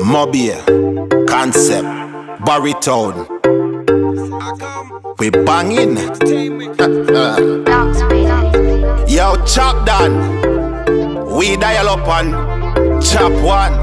Mobile, Koncept, Barrytown. We banging. Yo, Chapdon. We dial up on Chapdon.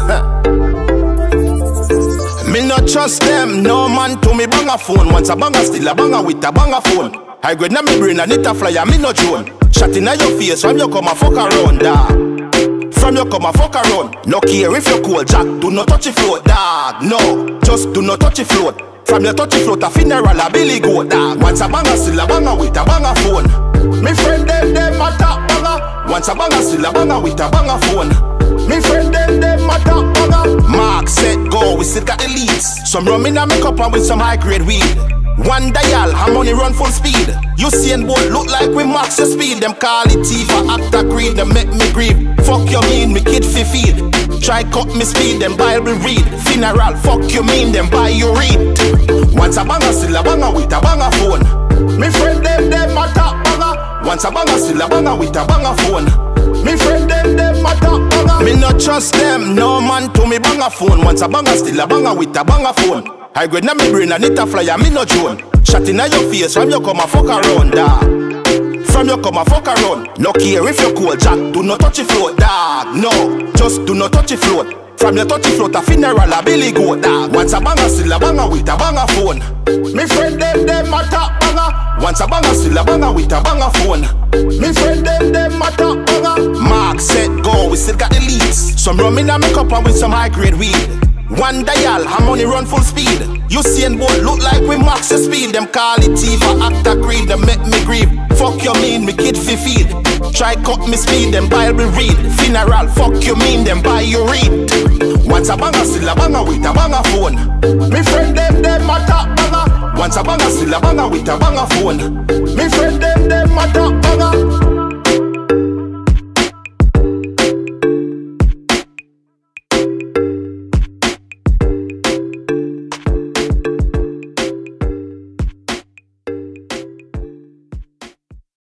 Me not trust them, no man to me banga phone. Once a banga still a banga with a banga phone. I grade na me brain and it a flyer, me no drone. Shot in your face from you come a fuck around, dog. From you come a fuck around. No care if you cool, Jack, do not touch the float, dog. No, just do not touch the float. From your touchy float, a funeral, a billy goat, dog. Once a banga still a banga with a banga phone. Me friend them a top banga. Once a banga still a banga with a banga phone. Me friend them a top banga. Mark, set, go, we still got the leads. Some rum in a makeup and with some high grade weed. One dial, her money run full speed. You see and boy look like we max your speed. Them call it thief or actor creed, them make me grieve. Fuck you mean, me kid fi feed. Try cut me speed, them Bible read. Funeral, fuck you mean, them buy you read. Once a banga still a banga with a banga phone. Me friend them a top banga. Once a banga still a banga with a banga phone. Me friend them a top banga. Me not trust them, no man to me banga phone. Once a banga still a banga with a banga phone. I grade na me brain and it a flyer, me no drone. Shot in your face from you come a fuck around, dog. From you come a fuck around. No care if you cool, Jack, do not touch the float, dog. No, just do not touch the float. From your touchy float, a funeral, a billy goat, dog. Once a banga still a banga with a banga phone. Me friend them a top banga. Once a banga still a banga with a banga phone. Me friend them a top banga. Mark, set, go, we still got the leads. Some rum in a makeup and with some high grade weed. One dial, her money run full speed. You see and boy look like we max your speed. Them call it thief or actor creed, them make me grieve. Fuck you mean, me kid fi feed. Try cut me speed, them Bible read. Funeral, fuck you mean, them buy you read. Once a banga still a banga with a banga phone. Me friend them a top banga. Once a banga still a banga with a banga phone. Me friend them a top banga.